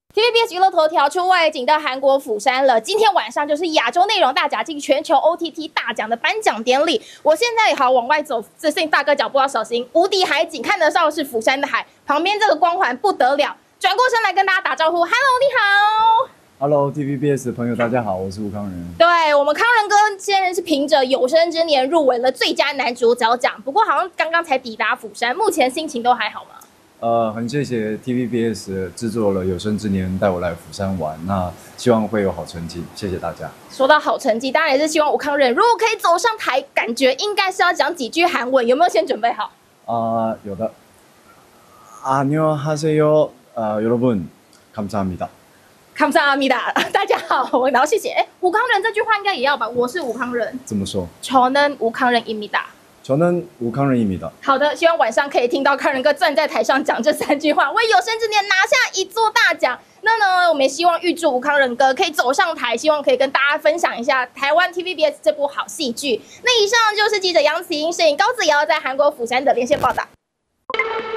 TVBS 娱乐头条出外景到韩国釜山了。今天晚上就是亚洲内容大奖暨全球 OTT 大奖的颁奖典礼。我现在好往外走，这是大哥脚步要小心。无敌海景看得到是釜山的海，旁边这个光环不得了。转过身来跟大家打招呼 ，Hello， 你好。 Hello TVBS 的朋友，大家好，我是吴康仁。 对我们康仁哥现在是凭着《有生之年》入围了最佳男主角奖，不过好像刚刚才抵达釜山，目前心情都还好吗？ 很谢谢 TVBS 制作了《有生之年》带我来釜山玩，那希望会有好成绩，谢谢大家。 说到好成绩，当然也是希望吴康仁如果可以走上台，感觉应该是要讲几句韩文，有没有先准备好？ 有的。안녕하세요，여러분， 감사합니다。 감사합니다， 大家好，然后谢谢。吴康仁这句话应该也要吧？我是吴康仁。 怎么说？ 저는吴康仁입니다。 저는吴康仁입니다。 好的，希望晚上可以听到康仁哥站在台上讲这3句话，为有生之年拿下一座大奖。那呢，我们也希望预祝吴康仁哥可以走上台，希望可以跟大家分享一下台湾 TVBS 这部好戏剧。那以上就是记者杨慈英、摄影高子尧在韩国釜山的连线报道。